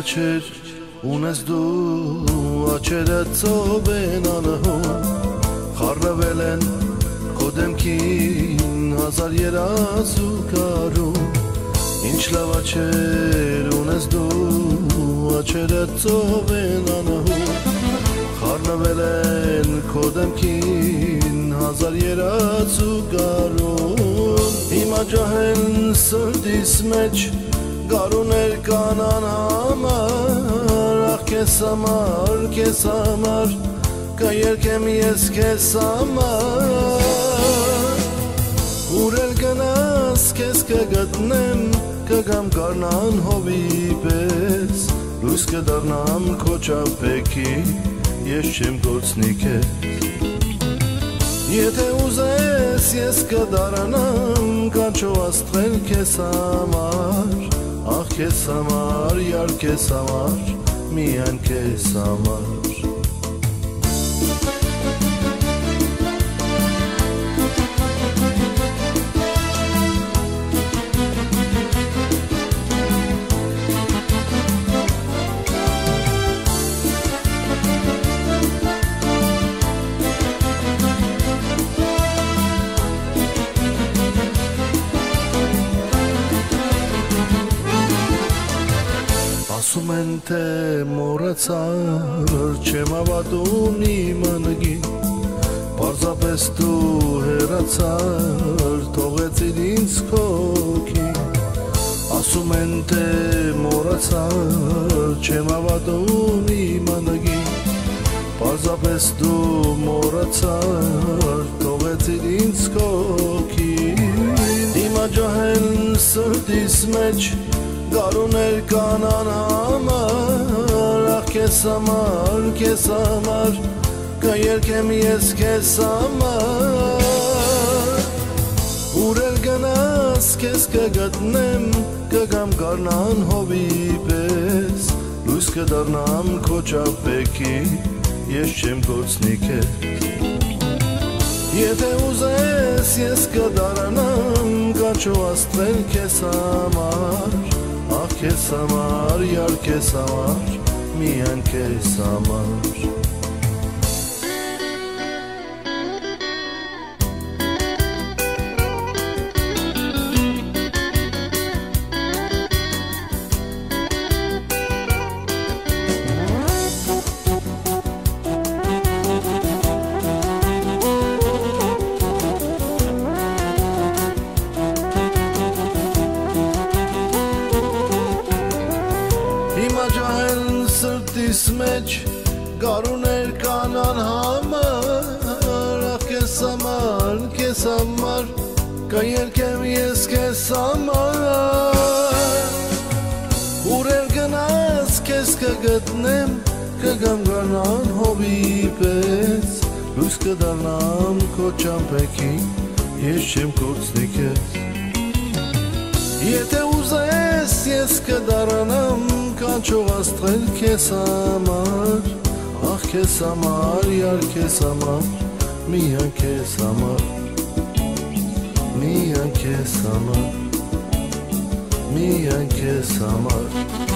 աչեր ունես դու աչերը ծով են անհուն խառնվել են քո դեմքին հազար երազուկարում ինչ լավ աչեր ունես դու աչերը ծով են անհուն խառնվել են քո դեմքին հազար երազուկարում հիմա ջահել սրտիս մեջ Գարուներ կանան համար, ախ կես համար, կերկեմ ես կես համար Ուր էլ գնաս կես կգտնեմ, կգամ կարնան հովի պես Լույս կդարնամ քո ճապեքի, ես չեմ գործնի կեզ Եթե ուզես ես կդարանամ, կանչո աստղել կես համար Ախ քեզ համար, յար քեզ համար, միայն քեզ համար Ասում են թե մոռացար, չեմ հավատում իմ անգին Պարզապես դու հեռացար, թողեցիր ինձ քոքին Ասում են թե մոռացար, չեմ հավատում իմ անգին Պարզապես դու մոռացար, թողեցիր ինձ քոքին Հիմա ջահել սրտիս մեջ Գարուներ կանան համար, ախ կես համար, կերկեմ ես կես համար Ուր էլ գնաս կես կգտնեմ, կգամ կարնան հովի պես Լույս կդարնամ քո ճապեքի, ես չեմ գործնի կեզ Եթե ուզես ես կդարանամ, կանչո աստղել կես համար Ախ քեզ համար, յար քեզ համար, միայն քեզ համար Հիմա ջահել սրտիս մեջ գարուներ կանան համար Ախ կես համար, կերկեմ ես կես համար Ուր էլ գնաս կես կգտնեմ, կգամ գանան հովի պես Լույս կդարնամ քո ճամպեքի, ես չեմ գործնի կեզ Եթե ուզես ես կդարանամ կանչող աստղել քեզ համար Ախ քեզ համար, յար քեզ համար, միայն քեզ համար Միայն քեզ համար, միայն քեզ համար